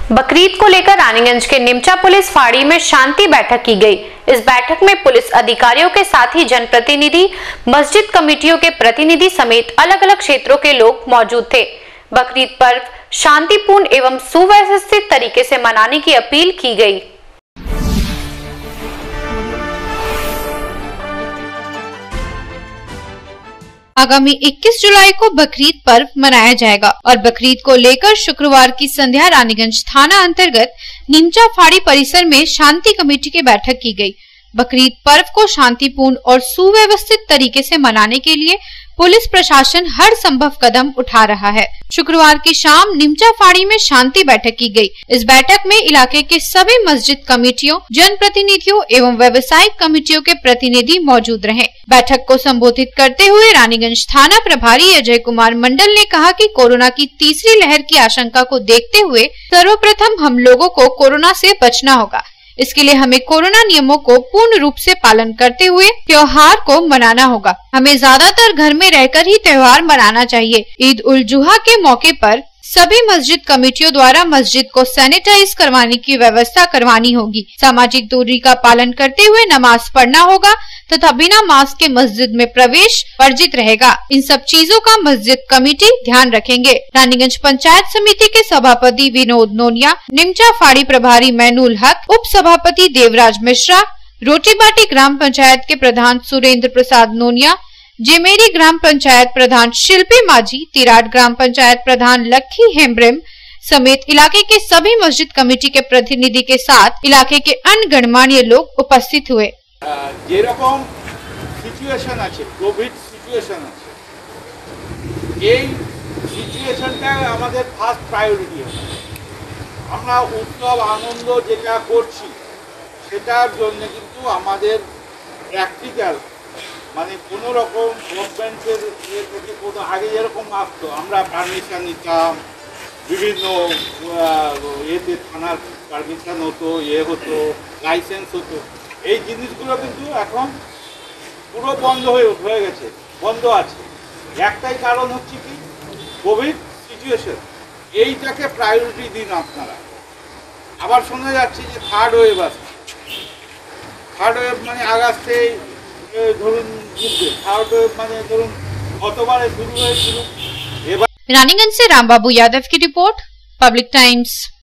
बकरीद को लेकर रानीगंज के निमचा पुलिस फाड़ी में शांति बैठक की गई। इस बैठक में पुलिस अधिकारियों के साथ ही जनप्रतिनिधि, मस्जिद कमेटियों के प्रतिनिधि समेत अलग अलग क्षेत्रों के लोग मौजूद थे। बकरीद पर्व शांतिपूर्ण एवं सुव्यवस्थित तरीके से मनाने की अपील की गई। आगामी 21 जुलाई को बकरीद पर्व मनाया जाएगा और बकरीद को लेकर शुक्रवार की संध्या रानीगंज थाना अंतर्गत निमचा फाड़ी परिसर में शांति कमेटी की बैठक की गई। बकरीद पर्व को शांतिपूर्ण और सुव्यवस्थित तरीके से मनाने के लिए पुलिस प्रशासन हर संभव कदम उठा रहा है। शुक्रवार की शाम निमचा फाड़ी में शांति बैठक की गई। इस बैठक में इलाके के सभी मस्जिद कमेटियों, जनप्रतिनिधियों एवं व्यवसायिक कमेटियों के प्रतिनिधि मौजूद रहे। बैठक को संबोधित करते हुए रानीगंज थाना प्रभारी अजय कुमार मंडल ने कहा कि कोरोना की तीसरी लहर की आशंका को देखते हुए सर्वप्रथम हम लोगों को कोरोना से बचना होगा। इसके लिए हमें कोरोना नियमों को पूर्ण रूप से पालन करते हुए त्योहार को मनाना होगा। हमें ज्यादातर घर में रहकर ही त्योहार मनाना चाहिए। ईद उल जुहा के मौके पर सभी मस्जिद कमेटियों द्वारा मस्जिद को सैनिटाइज करवाने की व्यवस्था करवानी होगी। सामाजिक दूरी का पालन करते हुए नमाज पढ़ना होगा तथा बिना मास्क के मस्जिद में प्रवेश वर्जित रहेगा। इन सब चीजों का मस्जिद कमेटी ध्यान रखेंगे। रानीगंज पंचायत समिति के सभापति विनोद नोनिया, निमचा फाड़ी प्रभारी मैनुल हक, उप सभापति देवराज मिश्रा, रोटीबाटी ग्राम पंचायत के प्रधान सुरेंद्र प्रसाद नोनिया, जेमेरी ग्राम पंचायत प्रधान शिल्पी माझी, तिराड ग्राम पंचायत प्रधान लक्की हेम्ब्रिम समेत इलाके के सभी मस्जिद कमेटी के प्रतिनिधि के साथ इलाके के अन्य गणमान्य लोग उपस्थित हुए। যেরকম সিচুয়েশন আছে, কোভিড সিচুয়েশন আছে, এই সিচুয়েশনটা আমাদের ফার্স্ট প্রায়োরিটি হবে। আমরা উৎসব আনন্দ যেটা করছি সেটার জন্য কিন্তু আমাদের প্র্যাকটিক্যাল মানে কোনো রকম গভর্নমেন্টের থেকে কোনো আগে যেরকম আসতো আমরা পারমিশন নিতাম, বিভিন্ন এতে থানার পারমিশন হতো, হতো, লাইসেন্স হতো, এই জিনিসগুলো কিন্তু এখন পুরো বন্ধ হয়ে গেছে, বন্ধ আছে। একটাই কারণ হচ্ছে কি কোভিড সিচুয়েশন, এইটাকে প্রায়োরিটি দিন আপনারা। আবার শোনা যাচ্ছে যে থার্ড ওয়েভ আসছে। থার্ড ওয়েভ মানে আগস্টে ধরুন থার্ড ওয়েভ মানে ধরুন গতবারে শুরু হয়েছিল। रानीगंज से रामबाबू यादव की रिपोर्ट, पब्लिक टाइम्स।